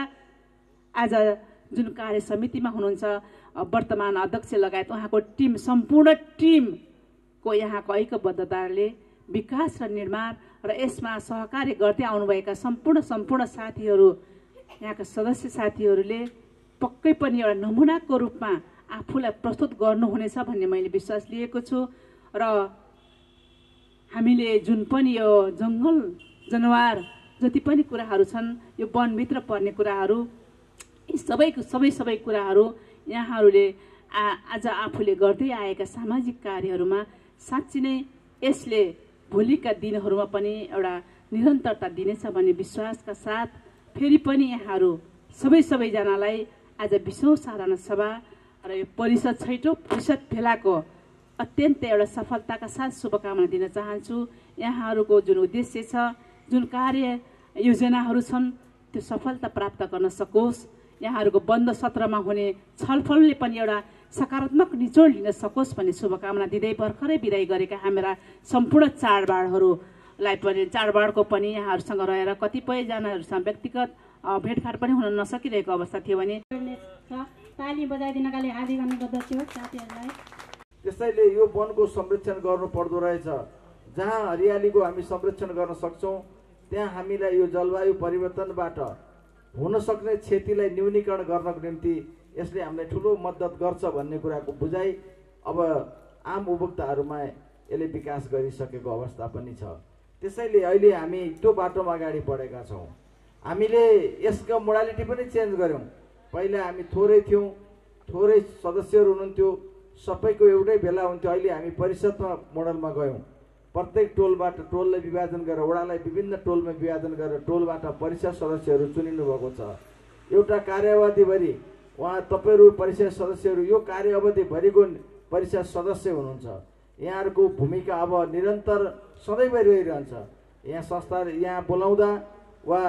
आज जुन कार्य समितिमा हुनुहुन्छ वर्तमान अध्यक्ष लगायत उहाँको टिम सम्पूर्ण टिमको यहाँको ऐक्यबद्धताले विकास र निर्माण र यसमा सहकार्य गर्दै आउनुभएका सम्पूर्ण साथीहरू यहाँका सदस्य साथीहरूले पक्कै पनि एउटा नमुनाको रूपमा आफूलाई प्रस्तुत गर्नुहुनेछ भन्ने मैले विश्वास लिएको छु। र हामीले जुन पनि यो जङ्गल जनावर जति पनि कुराहरू छन् यो वनभित्र पर्ने कुराहरू यी सबै कुराहरू यहाँहरूले आज आफूले गर्दै आएका सामाजिक कार्यहरूमा साँच्चै नै यसले भोलिका दिनहरूमा पनि एउटा निरन्तरता दिनेछ भन्ने विश्वासका साथ फेरि पनि यहाँहरू सबैजनालाई आज 20औं साधारण सभा र यो परिषद 6औं परिषद भेलाको अत्यन्तै एउटा सफलताका साथ शुभकामना दिन चाहन्छु। यहाँहरूको जुन उद्देश्य छ, जुन कार्य योजनाहरू छन् त्यो सफलता प्राप्त गर्न सकोस्। यहाँहरूको बन्द सत्रमा हुने छलफलले पनि एउटा सकारात्मक निचोड लिन सकोस् भन्ने शुभकामना दिँदै भर्खरै बिदाई गरेका हाम्रा सम्पूर्ण चाडबाडहरूलाई पनि चाडबाडको पनि यहाँहरूसँग रहेर कतिपयजनाहरूसँग व्यक्तिगत भेटघाट पनि हुन नसकिरहेको अवस्था थियो भने ताली बजाइदिनका लागि हार्दिक अनुरोध गर्दछु साथीहरूलाई। त्यसैले यो वनको संरक्षण गर्नु पर्दो रहेछ। जहाँ हरियालीको हामी संरक्षण गर्न सक्छौँ त्यहाँ हामीलाई यो जलवायु परिवर्तनबाट हुन सक्ने क्षतिलाई न्यूनीकरण गर्नको निम्ति यसले हामीलाई ठुलो मद्दत गर्छ भन्ने कुराको बुझाइ अब आम उपभोक्ताहरूमा यसले विकास गरिसकेको अवस्था पनि छ। त्यसैले अहिले हामी त्यो बाटोमा अगाडि बढेका छौँ। हामीले यसको मोडालिटी पनि चेन्ज गऱ्यौँ। पहिला हामी थोरै थियौँ, थोरै सदस्यहरू हुनुहुन्थ्यो, सबैको एउटै भेला हुन्थ्यो। अहिले हामी परिषदमा मोडलमा गयौँ। प्रत्येक टोलबाट टोललाई विभाजन गरेर, वडालाई विभिन्न टोलमा विभाजन गरेर टोलबाट परिषद सदस्यहरू चुनिनु भएको छ। एउटा कार्यावधिभरि उहाँ तपाईँहरू परिषद सदस्यहरू यो कार्यावधिभरिको परिषद सदस्य हुनुहुन्छ। यहाँहरूको भूमिका अब निरन्तर सधैँभरि रहिरहन्छ। यहाँ संस्था यहाँ बोलाउँदा वा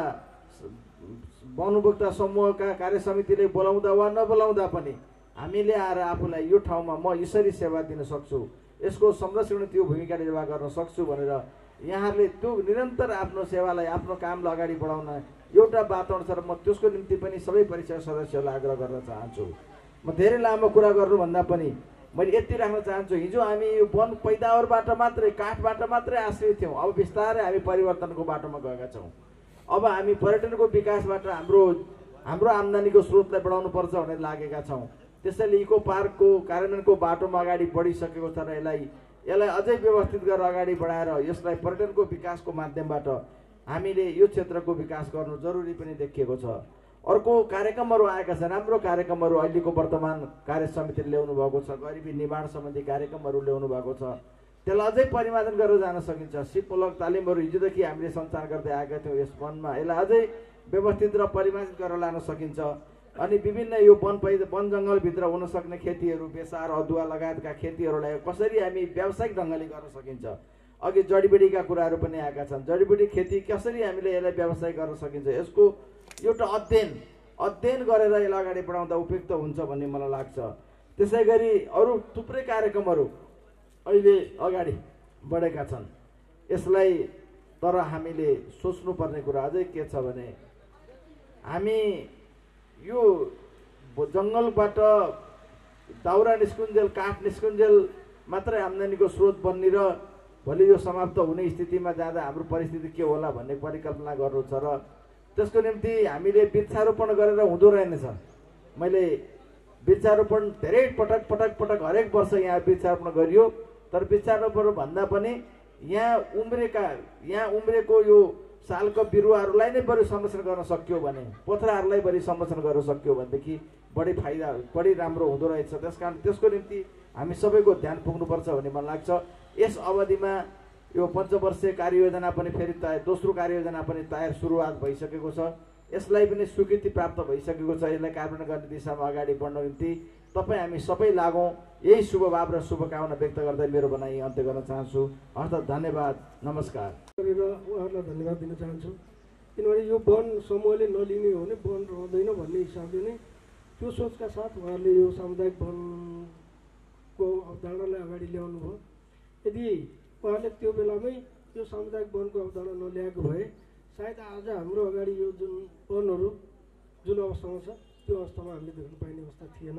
वन उपभोक्ता समूहका कार्य समितिले बोलाउँदा वा नबोलाउँदा पनि हामीले आएर आफूलाई यो ठाउँमा म यसरी सेवा दिन सक्छु, यसको संरक्षण त्यो भूमिका निर्वाह गर्न सक्छु भनेर यहाँहरूले त्यो निरन्तर आफ्नो सेवालाई, आफ्नो कामलाई अगाडि बढाउन एउटा वातावरण छ र म त्यसको निम्ति पनि सबै परिषद सदस्यहरूलाई आग्रह गर्न चाहन्छु। म धेरै लामो कुरा गर्नुभन्दा पनि मैले यति राख्न चाहन्छु, हिजो हामी यो वन पैदावारबाट मात्रै, काठबाट मात्रै आश्रित थियौँ। अब बिस्तारै हामी परिवर्तनको बाटोमा गएका छौँ। अब हामी पर्यटनको विकासबाट हाम्रो आम्दानीको स्रोतलाई बढाउनुपर्छ भनेर लागेका छौँ। त्यसैले इको पार्कको कार्यान्वयनको बाटोमा अगाडि बढिसकेको छ र यसलाई अझै व्यवस्थित गरेर अगाडि बढाएर यसलाई पर्यटनको विकासको माध्यमबाट हामीले यो क्षेत्रको विकास गर्नु जरुरी पनि देखिएको छ। अर्को कार्यक्रमहरू आएका छन्, राम्रो कार्यक्रमहरू अहिलेको वर्तमान कार्य समितिले ल्याउनु भएको छ। गरिबी निवारण सम्बन्धी कार्यक्रमहरू ल्याउनु भएको छ। त्यसलाई अझै परिमार्जन गरेर जान सकिन्छ। सिपमूलक तालिमहरू हिजोदेखि हामीले सञ्चालन गर्दै आएका थियौँ यस वनमा, यसलाई अझै व्यवस्थित र परिमार्जित गरेर लान सकिन्छ। अनि विभिन्न यो वन जङ्गलभित्र हुन सक्ने खेतीहरू, बेसार, अदुवा लगायतका खेतीहरूलाई कसरी हामी व्यावसायिक ढङ्गले गर्न सकिन्छ। अघि जडीबुटीका कुराहरू पनि आएका छन्। जडीबुटी खेती कसरी हामीले यसलाई व्यवसाय गर्न सकिन्छ, यसको एउटा अध्ययन गरेर यसलाई अगाडि बढाउँदा उपयुक्त हुन्छ भन्ने मलाई लाग्छ। त्यसै गरी अरू थुप्रै कार्यक्रमहरू अहिले अगाडि बढेका छन्। यसलाई तर हामीले सोच्नुपर्ने कुरा अझै के छ भने हामी यो जङ्गलबाट दाउरा निस्कुन्जेल, काठ निस्कुन्जेल मात्रै आम्दानीको स्रोत बन्ने र भोलि यो समाप्त हुने स्थितिमा जाँदा हाम्रो परिस्थिति के होला भन्ने परिकल्पना गर्नु छ र त्यसको निम्ति हामीले वृक्षारोपण गरेर हुँदो रहेनछ। मैले वृक्षारोपण धेरै पटक हरेक वर्ष यहाँ वृक्षारोपण गरियो, तर वृक्षारोपण भन्दा पनि यहाँ उम्रेको यो सालको बिरुवाहरूलाई नै बढी संरक्षण गर्न सक्यो भने, पोथराहरूलाई बढी संरक्षण गर्न सक्यो भनेदेखि बढी राम्रो हुँदो रहेछ। त्यसकारण त्यसको निम्ति हामी सबैको ध्यान पुग्नुपर्छ भन्ने मलाई लाग्छ। यस अवधिमा यो पञ्चवर्षीय कार्ययोजना पनि फेरि दोस्रो कार्ययोजना पनि तयार सुरुवात भइसकेको छ। यसलाई पनि स्वीकृति प्राप्त भइसकेको छ। यसलाई कार्यान्वयन गर्ने दिशामा अगाडि बढ्नको निम्ति तपाईँ हामी सबै लागौँ, यही शुभभाव र शुभकामना व्यक्त गर्दै मेरो भनाइ अन्त्य गर्न चाहन्छु। हस्त धन्यवाद, नमस्कार। उहाँहरूलाई धन्यवाद दिन चाहन्छु, किनभने यो वन समूहले नलिने हो भने वन रहँदैन भन्ने हिसाबले नै त्यो सोचका साथ उहाँहरूले यो सामुदायिक वनको अवधारणालाई अगाडि ल्याउनु भयो। यदि उहाँले त्यो बेलामै यो सामुदायिक वनको अवधारणा नल्याएको भए सायद आज हाम्रो अगाडि यो जुन वनहरू जुन अवस्थामा छ त्यो अवस्थामा हामीले देख्न पाइने अवस्था थिएन।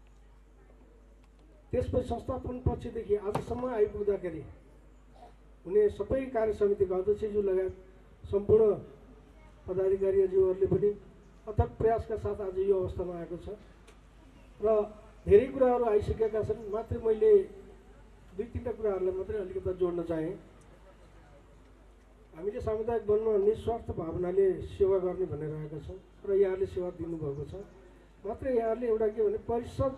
त्यसपछि संस्थापन पक्षदेखि आजसम्म आइपुग्दाखेरि हुने सबै कार्य समितिका अध्यक्षज्यू लगायत सम्पूर्ण पदाधिकारीज्यूहरूले पनि अथक प्रयासका साथ आज यो अवस्थामा आएको छ र धेरै कुराहरू आइसकेका छन्। मात्र मैले 2-3 कुराहरूलाई मात्रै अलिकति जोड्न चाहेँ। हामीले सामुदायिक वनमा निस्वार्थ भावनाले सेवा गर्ने भनेर आएका छौँ र यहाँले सेवा दिनुभएको छ। मात्र यहाँले एउटा के भने परिषद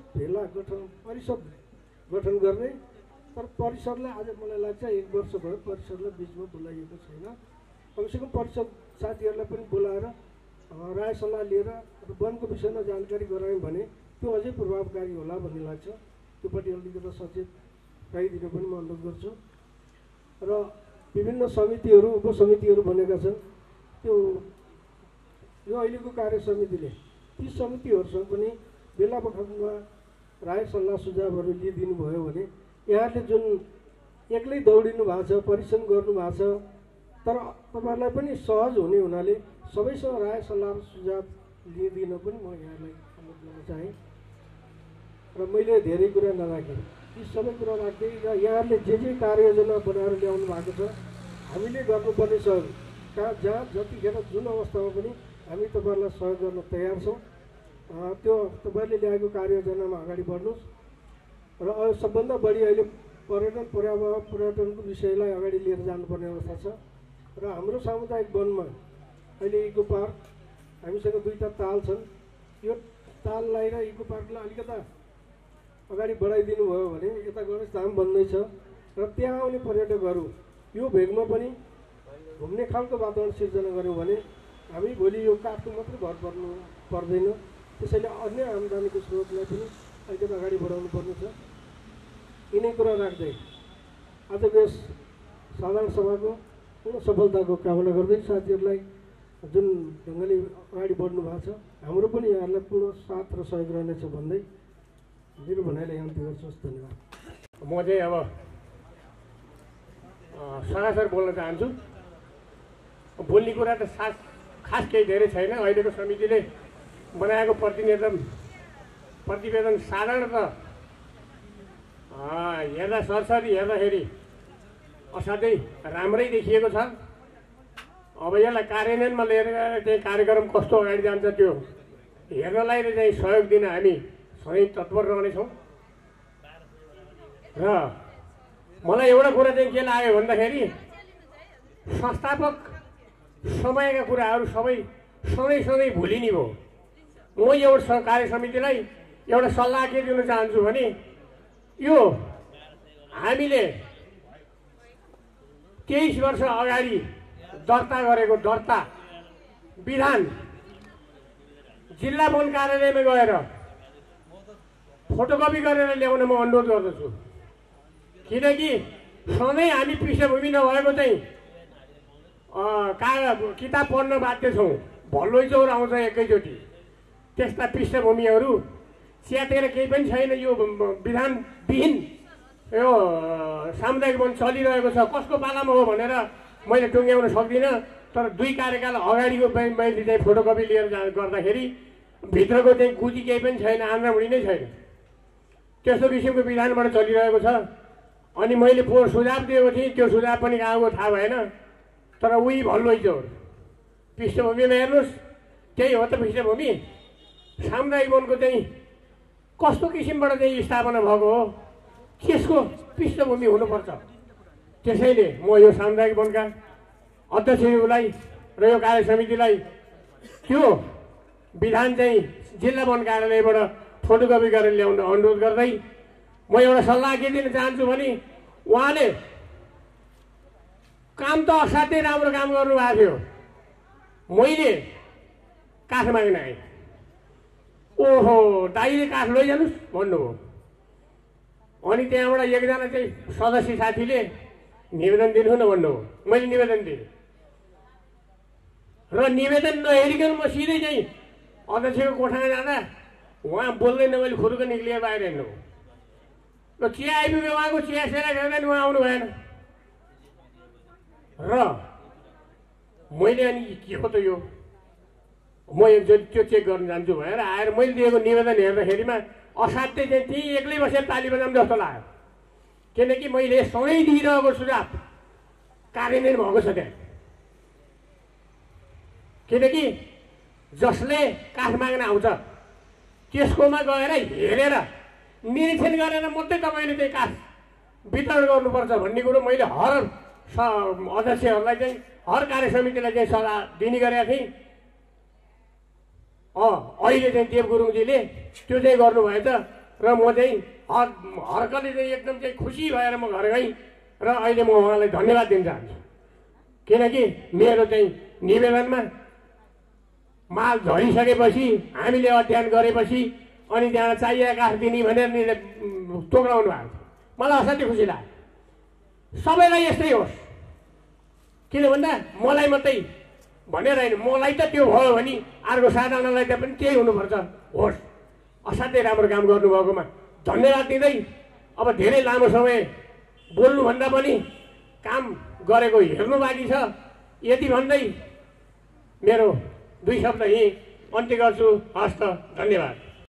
गठन गर्ने, तर परिषदलाई आज मलाई लाग्छ 1 वर्ष भयो परिषदलाई बिचमा बोलाइएको छैन। कमसेकम परिषद साथीहरूलाई पनि बोलाएर राय सल्लाह लिएर वनको विषयमा जानकारी गरायौँ भने त्यो अझै प्रभावकारी होला भन्ने लाग्छ। त्योपट्टि अलिकति सचेत राखिदिन पनि म अनुरोध गर्छु। र विभिन्न समितिहरू, उपसमितिहरू बनेका छन्। त्यो यो अहिलेको कार्य समितिले ती समितिहरूसँग पनि बेला बखतमा राय सल्लाह सुझावहरू लिइदिनु भयो भने यहाँले जुन एक्लै दौडिनु भएको छ, परिश्रम गर्नु भएको छ, तर तपाईँहरूलाई पनि सहज हुने हुनाले सबैसँग राय सल्लाह सुझाव लिइदिन पनि म यहाँलाई अनुरोध गर्न चाहेँ। र मैले धेरै कुरा नराखेँ, यी सबै कुरा राख्दै र यहाँहरूले जे कार्ययोजना बनाएर ल्याउनु भएको छ हामीले गर्नुपर्ने सहयोग जहाँ जतिखेर जुन अवस्थामा पनि हामी तपाईँहरूलाई सहयोग गर्न तयार छौँ। त्यो तपाईँहरूले ल्याएको कार्ययोजनामा अगाडि बढ्नुहोस् र सबभन्दा बढी अहिले पर्यटनको विषयलाई अगाडि लिएर जानुपर्ने अवस्था छ। र हाम्रो सामुदायिक वनमा अहिले इको पार्क हामीसँग 2टा ताल छन्। यो ताललाई र इको पार्कलाई अलिकता अगाडि बढाइदिनु भयो भने यता गणेशधाम बन्दैछ र त्यहाँ आउने पर्यटकहरू यो भेगमा पनि घुम्ने खालको वातावरण सिर्जना गऱ्यौँ भने हामी भोलि यो काठको मात्रै भर पर्नु पर्दैन। त्यसैले अन्य आम्दानीको स्रोतलाई पनि अलिकति अगाडि बढाउनु पर्ने छ। यिनै कुरा राख्दै आजको यस साधारण सभाको पूर्ण सफलताको कामना गर्दै साथीहरूलाई जुन ढङ्गले अगाडि बढ्नु भएको छ हाम्रो पनि यहाँहरूलाई पूर्ण साथ र सहयोग रहनेछ भन्दै मेरो भनाइलाई अन्त्य गर्छु। धन्यवाद। म चाहिँ अब सरासर बोल्न चाहन्छु। बोल्ने कुरा त खास केही धेरै छैन। अहिलेको समितिले बनाएको प्रतिवेदन साधारणतः हेर्दा सरसरी हेर्दाखेरि असाध्यै राम्रै देखिएको छ। अब यसलाई कार्यान्वयनमा लिएर चाहिँ कार्यक्रम कस्तो अगाडि जान्छ त्यो हेर्नलाई चाहिँ सहयोग दिन हामी सधैँ तत्पर रहनेछौँ। र मलाई एउटा कुरा चाहिँ के लाग्यो भन्दाखेरि संस्थापक समयका कुराहरू सबै सधैँ भुलिने भयो। म एउटा कार्य समितिलाई एउटा सल्लाह के दिन चाहन्छु भने यो हामीले 23 वर्ष अगाडि दर्ता गरेको दर्ता विधान जिल्ला वन कार्यालयमा गएर फोटोकपी गरेर ल्याउन म अनुरोध गर्दछु। किनकि सधैँ हामी पृष्ठभूमि नभएको चाहिँ किताब पढ्न बाध्य छौँ। भल्लोइचौर आउँछ एकैचोटि। त्यस्ता पृष्ठभूमिहरू च्यातेर केही पनि छैन। यो विधानविहीन यो सामुदायिक वन चलिरहेको छ। कसको पालामा हो भनेर मैले टुङ्ग्याउन सक्दिनँ। तर 2 कार्यकाल अगाडिको मैले चाहिँ फोटोकपी लिएर गर्दाखेरि भित्रको चाहिँ गुजी केही पनि छैन, आन्द्रामुढी नै छैन। त्यस्तो किसिमको विधानबाट चलिरहेको छ। अनि मैले पोहोर सुझाव दिएको थिएँ, त्यो सुझाव पनि कहाँ गयो थाहा भएन। तर उही भल्लोइचौर पृष्ठभूमिमा हेर्नुहोस्, त्यही हो त पृष्ठभूमि। सामुदायिक वनको चाहिँ कस्तो किसिमबाट चाहिँ स्थापना भएको हो, त्यसको पृष्ठभूमि हुनुपर्छ। त्यसैले म यो सामुदायिक वनका अध्यक्षज्यूलाई र यो कार्य समितिलाई त्यो विधान चाहिँ जिल्ला वन कार्यालयबाट फोटोकपी गरेर ल्याउन अनुरोध गर्दै म एउटा सल्लाह के दिन चाहन्छु भने उहाँले काम त असाध्यै राम्रो काम गर्नुभएको थियो। मैले काठ माग्न आएँ। ओहो दाइले काठ लैजानुहोस् भन्नुभयो। अनि त्यहाँबाट एकजना चाहिँ सदस्य साथीले निवेदन दिनु न भन्नुभयो। मैले निवेदन दिएँ र निवेदन नहेरिकन म सिधै चाहिँ अध्यक्षको कोठामा जाँदा उहाँ बोल्दैन, मैले खुरुको निक्लिएर बाहिर हिँड्नुभयो। र चिया आइपुग्यो, उहाँको चिया सेरा गर्दा नि उहाँ आउनु भएन। र मैले अनि के हो त यो, म एकचोटि त्यो चेक गर्न जान्छु भनेर आएर मैले दिएको निवेदन हेर्दाखेरिमा असाध्यै चाहिँ त्यहीँ एक्लै बसेर ताली बजाउँ जस्तो लाग्यो। किनकि मैले सधैँ दिइरहेको सुझाव कार्यान्वयन भएको छ त्यहाँ। किनकि जसले काठ माग्न आउँछ त्यसकोमा गएर हेरेर निरीक्षण गरेर मात्रै तपाईँले चाहिँ काठ वितरण गर्नुपर्छ भन्ने कुरो मैले हर अध्यक्षहरूलाई चाहिँ हर कार्य समितिलाई चाहिँ सल्लाह दिने गरेका थिएँ। अहिले चाहिँ देव गुरुङजीले त्यो चाहिँ गर्नुभएछ र म चाहिँ हर्कले चाहिँ एकदम चाहिँ खुसी भएर म घर गएँ र अहिले म उहाँलाई धन्यवाद दिन चाहन्छु। किनकि मेरो चाहिँ निवेदनमा माल झरिसकेपछि हामीले अध्ययन गरेपछि अनि त्यहाँ चाहिएको काठ दिने भनेर तोक्राउनु भएको थियो। मलाई असाध्यै खुसी लाग्यो। सबैलाई यस्तै होस्। किन भन्दा मलाई मात्रै भनेर होइन, मलाई त त्यो भयो भने अर्को साधारणलाई त पनि त्यही हुनुपर्छ। होस्, असाध्यै राम्रो काम गर्नुभएकोमा धन्यवाद दिँदै अब धेरै लामो समय बोल्नुभन्दा पनि काम गरेको हेर्नु बाँकी छ। यति भन्दै मेरो 2 शब्द यहीँ अन्त्य गर्छु। हस्त, धन्यवाद।